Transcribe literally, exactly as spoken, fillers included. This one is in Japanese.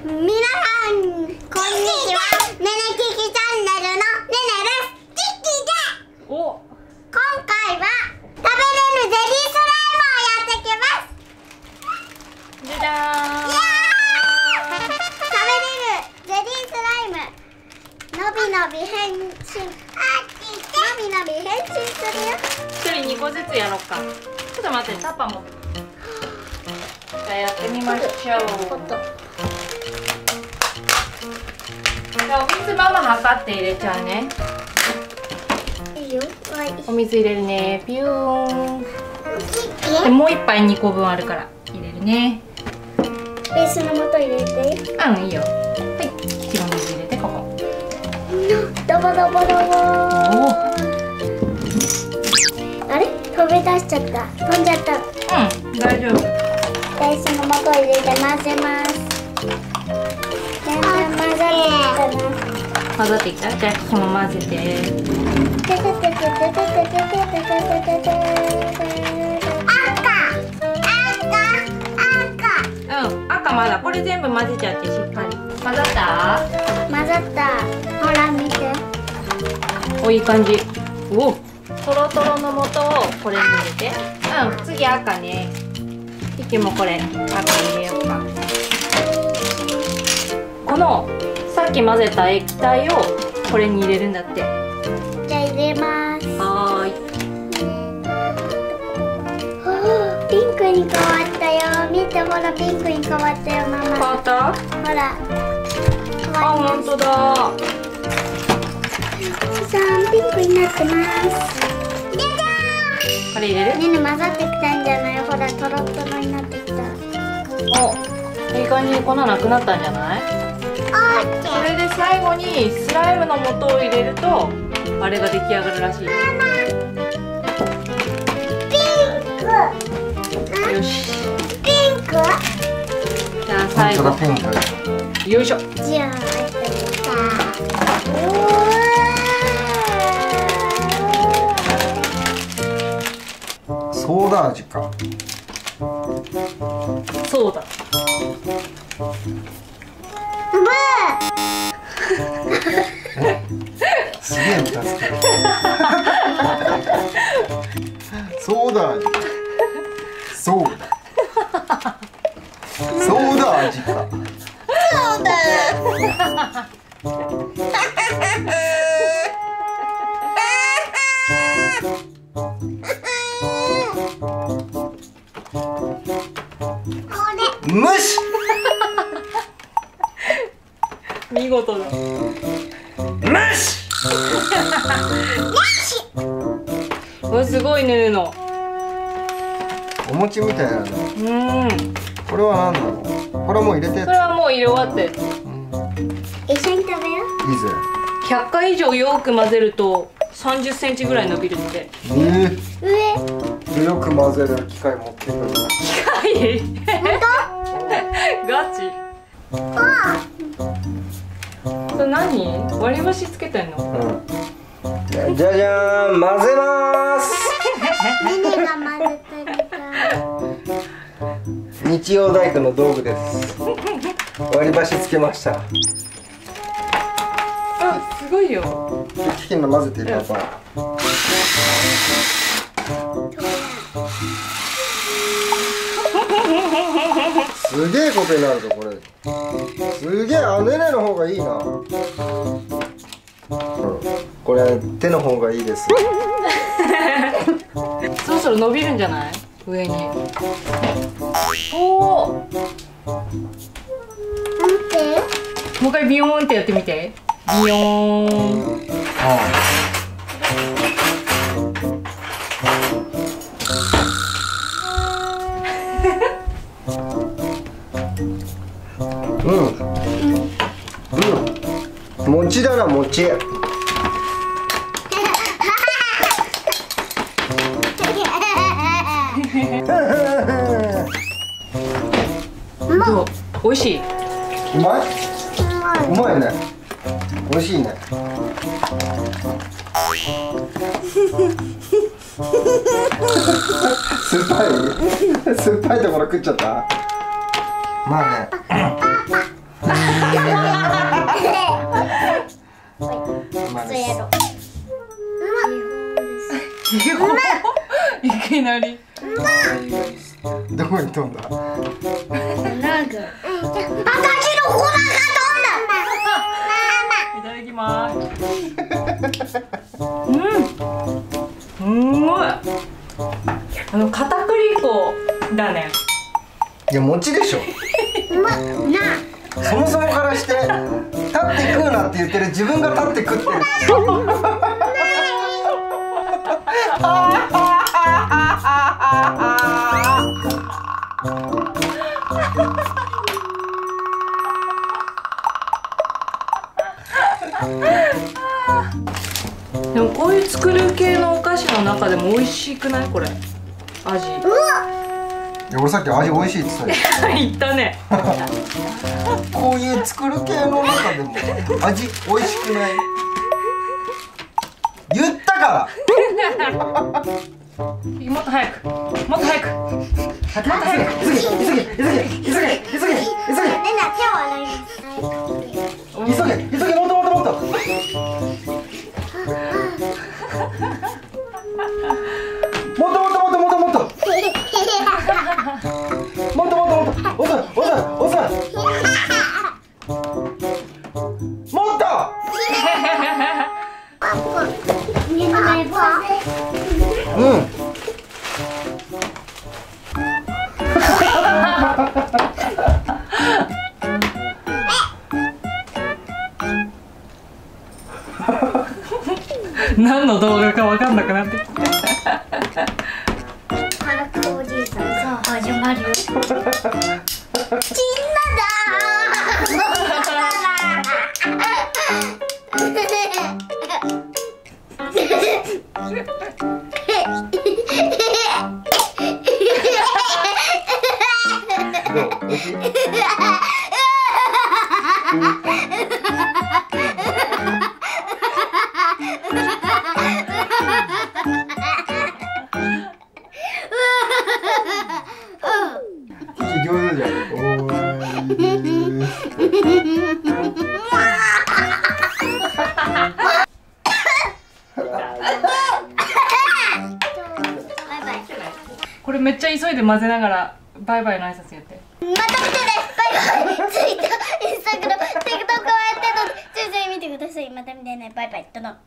皆さんこんにちは。ねねキキチャンネルのねねです。キキでお、 今回は食べれるゼリースライムをやってきます。 じゃじゃーん。 食べれるゼリースライム、のびのび変身、のびのび変身するよ。 一人二個ずつやろうか。ちょっと待って、タッパーも。じゃあやってみましょう。じゃあお水ママ測って入れちゃうね。 いいよ。はい。 お水入れるね。ピューン。でもう一杯二個分あるから入れるね。 ベースの素入れて。 うん、いいよ。はい。白水入れてここ。 ドボドボドボー。あれ？飛び出しちゃった。飛んじゃった。 うん、大丈夫。 ベースの素入れて混ぜます。全然混ざってきたな。 混ざってきた？じゃあキキも混ぜて。うん、赤まだ。これ全部混ぜちゃってしっかり。混ざった？ 混ざった。ほら見て。 お、いい感じ。おお。とろとろの素をこれに入れて。うん、次赤ね。キキもこれ赤入れようか。このさっき混ぜた液体をこれに入れるんだって。 じゃあ入れます。 はーい。 おー、ピンクに変わったよ。見て、ほらピンクに変わったよママ。 変わった？ ほら。 あ、本当だ。 さん、ピンクになってます。 これ入れる？ ねね混ざってきたんじゃない？ほらトロトロになってきた。 お、いい感じに粉なくなったんじゃない？それで最後にスライムの素を入れるとあれが出来上がるらしい。 ピンク。 よし。 ピンク。 じゃあ最後。よいしょ。 じゃあソーダ味か。 そうだ。 すげえムカつく。ソーダ味。ソーダ。ソーダ味か。 そうだ。 無視。 見事だ。 無視。 わ、すごいね、の。 お餅みたいなの。 うん。 これは何なの？これはもう入れて。 それはもう入れ終わって。 一緒に食べよう。 いいぜ。 ひゃっかい以上よく混ぜるとさんじゅっセンチぐらい伸びるって。 えー、 上。 よく混ぜる機械持ってくる。 機械？ガチ？ あそれ何？割り箸つけてんの？ うん。じゃじゃじゃーん、混ぜまーす。 ねねが混ぜてみた。 日曜大工の道具です。割り箸つけました。 あ、すごいよ。 キキの混ぜてるパパ。すげえことになるぞこれ。すげえ、あ、ねねの方がいいな。うん、これ手の方がいいです。 そろそろ伸びるんじゃない？上に。おお。 見て。 もう一回ビヨーンってやってみて。ビヨーン。 うん。うん。餅だな、餅。 どう？美味しい？ うまい？うまいね。美味しいね。酸っぱい？酸っぱいところ食っちゃった？まあね。 そうやろう。 いきなり。 どこに飛んだ？ なんか。私の粉が飛んだ。 いただきます。うん。すごい。あの片栗粉だね。 いや餅でしょ。 うまっな。 そもそもからして立って食うなって言ってる自分が立って食ってる。 でもこういう作る系のお菓子の中でも美味しくないこれ味。 うわ。 いや俺さっき味美味しいって言ってたよ。 言ったね。 こういう作る系の中でも味美味しくない。言ったから。 もっと早く。もっと早く。 急げ急げ急げ急げ急げ急げ急げ急げ。 レナ手を洗います。 急げ急げもっともっともっと。もっともっともっともっともっと。もっともっともっと遅い遅い遅い。もっと。うん。 何の動画か分かんなくなってきて。 花子おじいさんさあ始まるよ。チンナどう？美味しい？上手じゃん。おーこれめっちゃ急いで混ぜながらバイバイの挨拶やって。 また見てね。バイバイ。ツイッター、インスタグラム、ティックトックをやってるので、ぜひぜひ見てください。また見てね。バイバイ。どの。